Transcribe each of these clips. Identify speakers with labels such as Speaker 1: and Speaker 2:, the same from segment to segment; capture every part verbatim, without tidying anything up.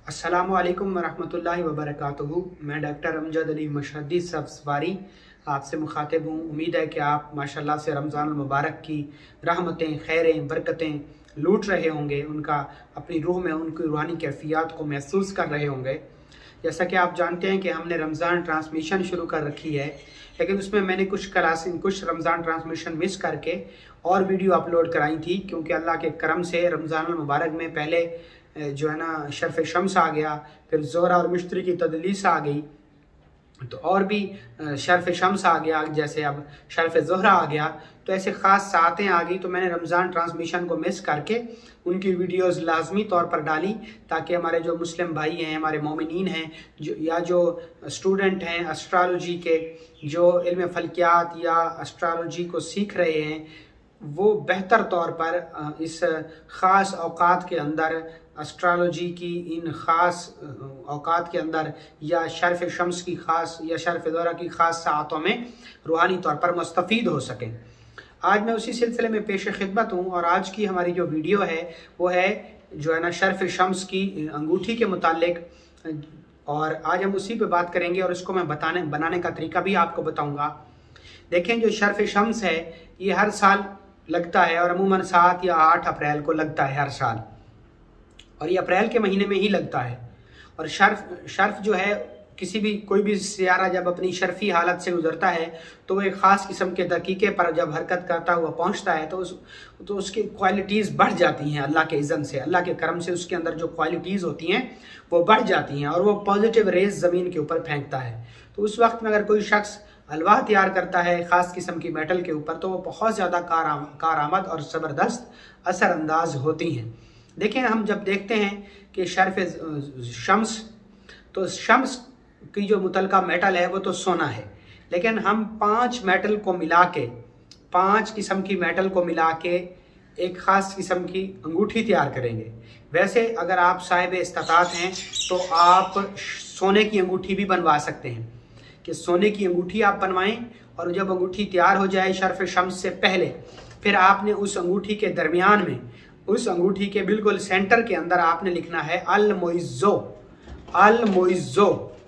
Speaker 1: अस्सलामु अलैकुम वरहमतुल्लाहि वबरकातुहू। मैं डॉक्टर अमजद अली मशहदी सब्ज़वारी आपसे मुखातिब हूँ। उम्मीद है कि आप माशाल्लाह से रमज़ान मुबारक की रहमतें, खैरें, बरकतें लूट रहे होंगे, उनका अपनी रूह में उनकी रूहानी कैफियत को महसूस कर रहे होंगे। जैसा कि आप जानते हैं कि हमने रमज़ान ट्रांसमिशन शुरू कर रखी है, लेकिन उसमें मैंने कुछ क्लास कुछ रमज़ान ट्रांसमिशन मिस करके और वीडियो अपलोड कराई थी, क्योंकि अल्लाह के करम से रमज़ान मुबारक में पहले जो है ना शर्फ शम्स आ गया, फिर ज़ोहरा और मिश्री की तदलीस आ गई, तो और भी शर्फ शम्स आ गया, जैसे अब शर्फ ज़ोहरा आ गया, तो ऐसे ख़ास सातें आ गई। तो मैंने रमज़ान ट्रांसमिशन को मिस करके उनकी वीडियोस लाजमी तौर पर डाली, ताकि हमारे जो मुस्लिम भाई हैं, हमारे मोमिनीन हैं, जो या जो स्टूडेंट हैं एस्ट्रोलॉजी के, जो इल्म फल्कियात या एस्ट्रोलॉजी को सीख रहे हैं, वो बेहतर तौर पर इस ख़ास औकात के अंदर एस्ट्रोलॉजी की इन ख़ास औकात के अंदर या शर्फ शम्स की ख़ास या शर्फ ज़ोहरा की ख़ास सातों में रूहानी तौर पर मुस्तफ़ीद हो सकें। आज मैं उसी सिलसिले में पेश खिदमत हूँ, और आज की हमारी जो वीडियो है वो है जो है ना शर्फ शम्स की अंगूठी के मुतालिक, और आज हम उसी पे बात करेंगे और इसको मैं बताने बनाने का तरीका भी आपको बताऊँगा। देखें, जो शर्फ शम्स है ये हर साल लगता है, और अमूमन सात या आठ अप्रैल को लगता है हर साल, और ये अप्रैल के महीने में ही लगता है। और शर्फ शर्फ जो है, किसी भी कोई भी सियारा जब अपनी शर्फी हालत से गुजरता है तो वो एक ख़ास किस्म के दकीके पर जब हरकत करता हुआ पहुंचता है तो उस तो उसकी क्वालिटीज़ बढ़ जाती हैं। अल्लाह के इज़्ज़न से, अल्लाह के करम से उसके अंदर जो क्वालिटीज़ होती हैं वो बढ़ जाती हैं, और वो पॉजिटिव रेज ज़मीन के ऊपर फेंकता है। तो उस वक्त में अगर कोई शख्स हलवा तैयार करता है ख़ास किस्म की मेटल के ऊपर, तो वो बहुत ज़्यादा कार कारआमद और ज़बरदस्त असरअंदाज होती हैं। देखें, हम जब देखते हैं कि शर्फ शम्स, तो शम्स की जो मुतलका मेटल है वो तो सोना है, लेकिन हम पांच मेटल को मिला के, पांच किस्म की मेटल को मिला के एक ख़ास किस्म की अंगूठी तैयार करेंगे। वैसे अगर आप साहिब इस्तात हैं तो आप सोने की अंगूठी भी बनवा सकते हैं, कि सोने की अंगूठी आप बनवाएं, और जब अंगूठी तैयार हो जाए शर्फ शम्स से पहले, फिर आपने उस अंगूठी के दरमियान में, उस अंगूठी के बिल्कुल सेंटर के अंदर आपने लिखना है अल मोइज़ो, अल मोइज़ो,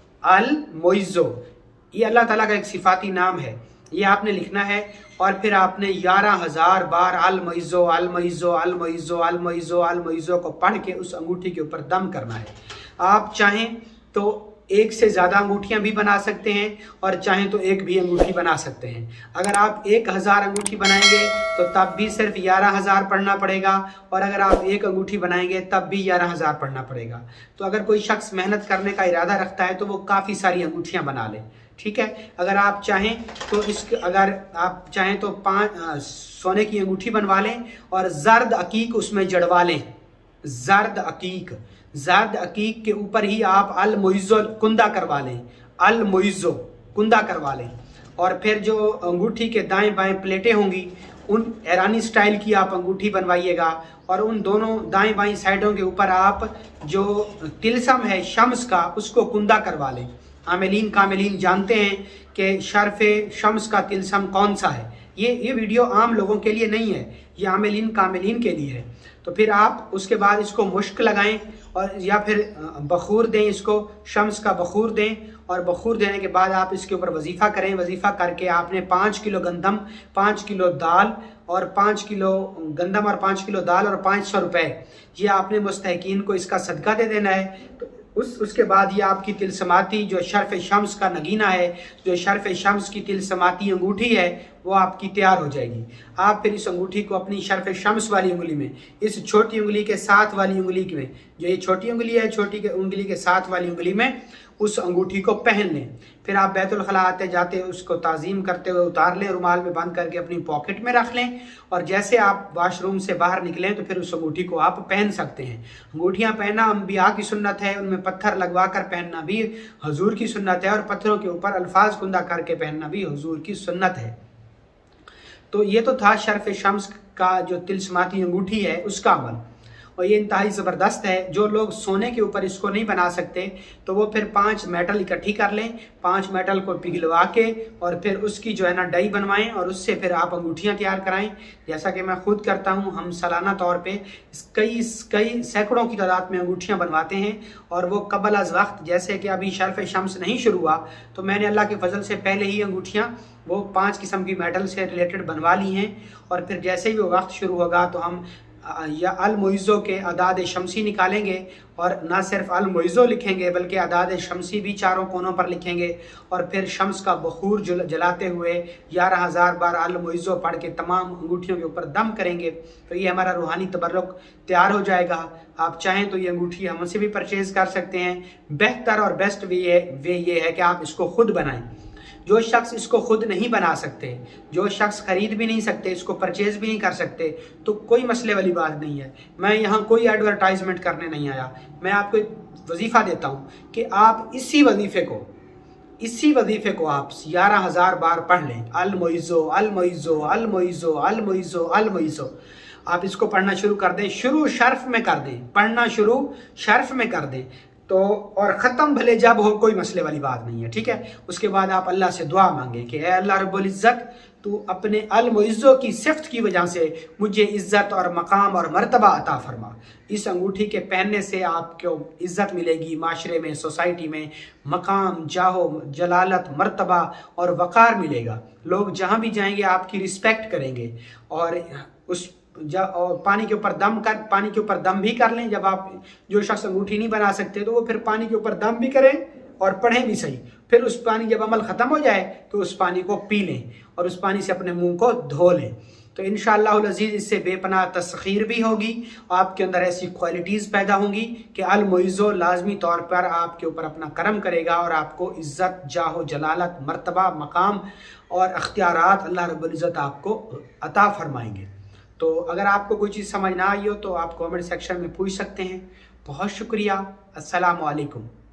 Speaker 1: अल मोइज़ो। ये अल्लाह ताला का एक सिफाती नाम है, ये आपने लिखना है। और फिर आपने ग्यारह हजार बार अल मोइज़ो, अल मोइज़ो, अल मोइज़ो, अल मोइज़ो, अल मोइज़ो को पढ़ के उस अंगूठी के ऊपर दम करना है। आप चाहें तो एक से ज़्यादा अंगूठियां भी बना सकते हैं, और चाहें तो एक भी अंगूठी बना सकते हैं। अगर आप एक हज़ार अंगूठी बनाएंगे तो तब भी सिर्फ ग्यारह हज़ार पढ़ना पड़ेगा, और अगर आप एक अंगूठी बनाएंगे तब भी ग्यारह हज़ार पढ़ना पड़ेगा। तो अगर कोई शख्स मेहनत करने का इरादा रखता है तो वो काफ़ी सारी अंगूठियां बना ले, ठीक है। अगर आप चाहें तो इस अगर आप चाहें तो पाँच सोने की अंगूठी बनवा लें और जर्द अकीक उसमें जड़वा लें। जर्द अकीक, जर्द अकीक के ऊपर ही आप अल मोइज़ो कुंदा करवा लें, अल मोइज़ो कुंदा करवा लें। और फिर जो अंगूठी के दाएं बाएं प्लेटें होंगी, उन ईरानी स्टाइल की आप अंगूठी बनवाइएगा, और उन दोनों दाएं बाएं साइडों के ऊपर आप जो तिलसम है शम्स का, उसको कुंदा करवा लें। आमिलीन कामिलीन जानते हैं कि शर्फ शम्स का तिलसम कौन सा है। ये ये वीडियो आम लोगों के लिए नहीं है, ये आमिलीन कामिलीन के लिए है। तो फिर आप उसके बाद इसको मुश्क लगाएं, और या फिर बखूर दें, इसको शम्स का बखूर दें, और बखूर देने के बाद आप इसके ऊपर वजीफ़ा करें। वजीफ़ा करके आपने पाँच किलो गंदम, पाँच किलो दाल, और पाँच किलो गंदम और पाँच किलो दाल और पाँच सौ रुपये ये आपने मुस्तहिकीन को इसका सदका दे देना है। तो उस उसके बाद ये आपकी तिलसमाती जो शर्फ शम्स का नगीना है, जो शर्फ शम्स की तिलसमाती अंगूठी है, वो आपकी तैयार हो जाएगी। आप फिर इस अंगूठी को अपनी शर्फ शम्स वाली उंगली में, इस छोटी उंगली के साथ वाली उंगली में, जो ये छोटी उंगली है, छोटी के उंगली के साथ वाली उंगली में उस अंगूठी को पहन लें। फिर आप बैतुल खला आते जाते उसको ताज़ीम करते हुए उतार लें, रुमाल में बंद करके अपनी पॉकेट में रख लें, और जैसे आप वाशरूम से बाहर निकलें तो फिर उस अंगूठी को आप पहन सकते हैं। अंगूठियां पहनना अंबिया की सुन्नत है, उनमें पत्थर लगवा कर पहनना भी हुजूर की सुन्नत है, और पत्थरों के ऊपर अल्फाज कुंदा करके पहनना भी हुजूर की सुन्नत है। तो ये तो था शर्फ शम्स का जो तिलस्माती अंगूठी है उसका अमल। और ये इंतहाई ज़बरदस्त है। जो लोग सोने के ऊपर इसको नहीं बना सकते तो वो फिर पांच मेटल इकट्ठी कर लें, पांच मेटल को पिघलवा के और फिर उसकी जो है ना डाई बनवाएं और उससे फिर आप अंगूठियाँ तैयार कराएं, जैसा कि मैं खुद करता हूँ। हम सालाना तौर पे कई कई सैकड़ों की तादाद में अंगूठियाँ बनवाते हैं और वो कबल अज़ वक्त, जैसे कि अभी शर्फ़ शम्स नहीं शुरू हुआ तो मैंने अल्लाह के फजल से पहले ही अंगूठियाँ वो पांच किस्म की मेटल से रिलेटेड बनवा ली हैं। और फिर जैसे ही वो वक्त शुरू होगा तो हम या अल मुइज़्ज़ो के अदाद शमसी निकालेंगे और ना सिर्फ अल मुइज़्ज़ो लिखेंगे बल्कि अदाद शमसी भी चारों कोनों पर लिखेंगे और फिर शम्स का बखूर जल, जलाते हुए ग्यारह हज़ार बार अल मुइज़्ज़ो पढ़ के तमाम अंगूठियों के ऊपर दम करेंगे। तो ये हमारा रूहानी तबर्रुक तैयार हो जाएगा। आप चाहें तो ये अंगूठी हमसे भी परचेज़ कर सकते हैं। बेहतर और बेस्ट वे ये वे ये है कि आप इसको खुद बनाएं। जो शख्स इसको खुद नहीं बना सकते, जो शख्स खरीद भी नहीं सकते, इसको परचेज भी नहीं कर सकते, तो कोई मसले वाली बात नहीं है। मैं यहाँ कोई एडवर्टाइजमेंट करने नहीं आया। मैं आपको एक वजीफ़ा देता हूँ कि आप इसी वजीफ़े को इसी वजीफ़े को आप ग्यारह हज़ार बार पढ़ लें। अल मुइज़्ज़ो अल मुइज़्ज़ो अल मुइज़्ज़ो अल मुइज़्ज़ो अल मुइज़्ज़ो। आप इसको पढ़ना शुरू कर दें, शुरू शर्फ में कर दें, पढ़ना शुरू शर्फ में कर दें तो और ख़त्म भले जब हो, कोई मसले वाली बात नहीं है, ठीक है। उसके बाद आप अल्लाह से दुआ मांगें कि ए अल्लाह रब्बुल इज़्ज़त, तू अपने अल मुइज़्ज़ो की सिफ़त की वजह से मुझे इज़्ज़त और मकाम और मर्तबा अता फरमा। इस अंगूठी के पहनने से आपको इज़्ज़त मिलेगी, माशरे में, सोसाइटी में मकाम, जाहो, जलालत, मर्तबा और वक़ार मिलेगा। लोग जहाँ भी जाएंगे आपकी रिस्पेक्ट करेंगे। और उस और पानी के ऊपर दम कर पानी के ऊपर दम भी कर लें। जब आप जो शख्स अंगूठी नहीं बना सकते तो वो फिर पानी के ऊपर दम भी करें और पढ़ें भी सही। फिर उस पानी जब अमल ख़त्म हो जाए तो उस पानी को पी लें और उस पानी से अपने मुंह को धो लें। तो इंशाअल्लाह अज़ीज़ इससे बेपनाह तस्खीर भी होगी, आपके अंदर ऐसी क्वालिटीज़ पैदा होंगी कि अल मुइज़्ज़ो लाजमी तौर पर आपके ऊपर अपना करम करेगा और आपको इज़्ज़त, जाहो, जलालत, मर्तबा, मकाम और अख्तियारात अल्लाह रब्बुल इज़्ज़त आपको अता फरमाएंगे। तो अगर आपको कोई चीज़ समझ ना आई हो तो आप कमेंट सेक्शन में पूछ सकते हैं। बहुत शुक्रिया। अस्सलामु अलैकुम।